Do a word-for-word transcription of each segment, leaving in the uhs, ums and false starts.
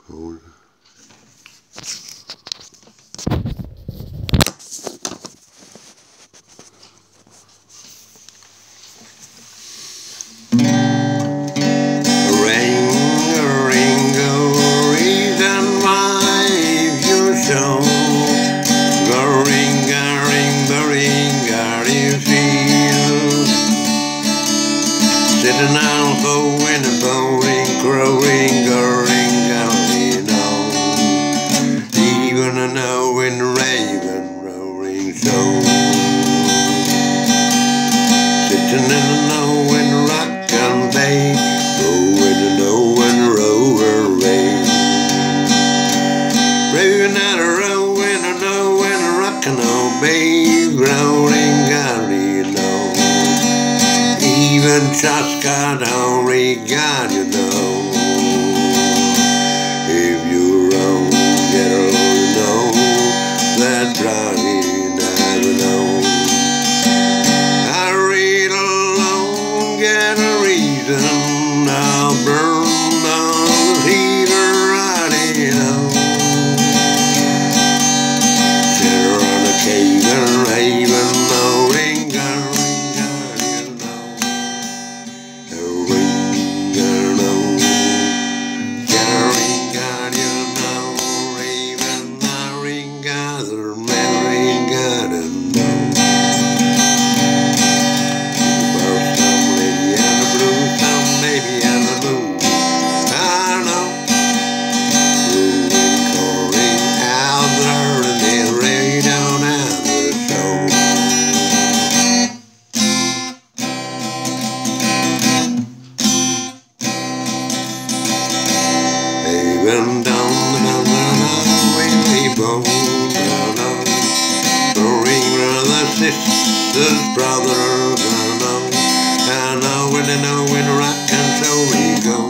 Hold. Sitting on a bow in a bowling, crowing, going, going on. Even a knowing raven rolling so. Sitting in a knowing rock and bay, going a knowing rower ray. Raving out a rowing a knowing rock and obey, rolling, going on. Even Chaska don't regard you know. If you're wrong, get along, know that Brian never know. I read alone, get a reason, I'll burn down the heater right in on. Sit around the cave and raven, no ringer. Even down the mountain, way we go down. The ring brother, sisters, brothers, I know. I know when they know when rock and so we go.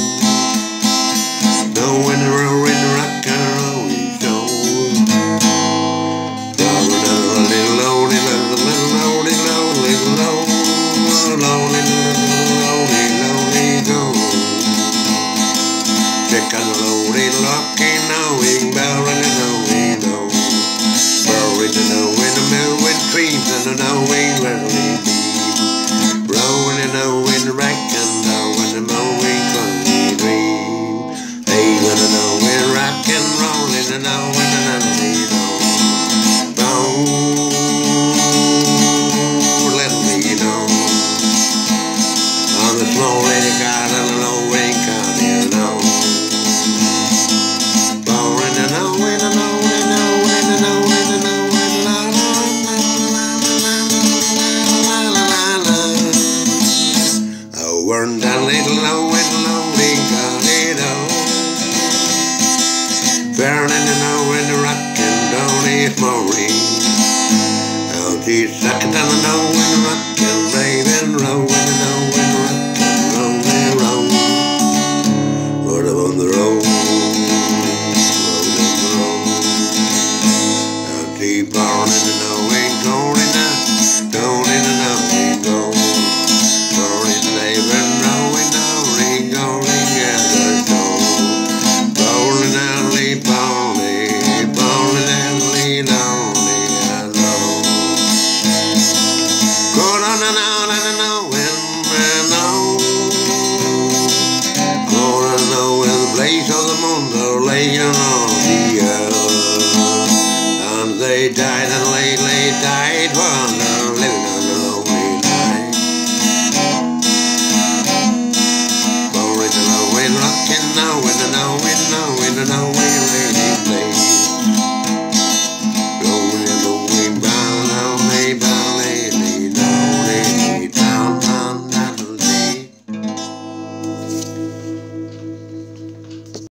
Know when the roll in the rock and roll we go. Brother, a little lonely, little lonely, lonely, lonely, lonely, lonely, lonely, go. Check on the lonely, lucky, knowing, barren and knowing, know. Buried to know in the moving dreams and the knowing where we be. Rolling and knowing, reckon, knowing the mowing funny dream. Even a knowing, rock and rolling and knowing and knowing, know. Oh, let me know. On the small lady garden, a knowing, can you know. Weren't that little knowing, lonely, got it all. Burning and knowing, rockin', don't eat Maureen. Oh, she's sucking down the knowing, rockin', raving, rowing, and knowing, rockin', rolling, rolling. Rode up on the road, rode up the road. Oh, she's burning and knowing, going up, going in and knowing, go. Blaze of the moon, they're laying on the earth, and they died and lay, lay, died one.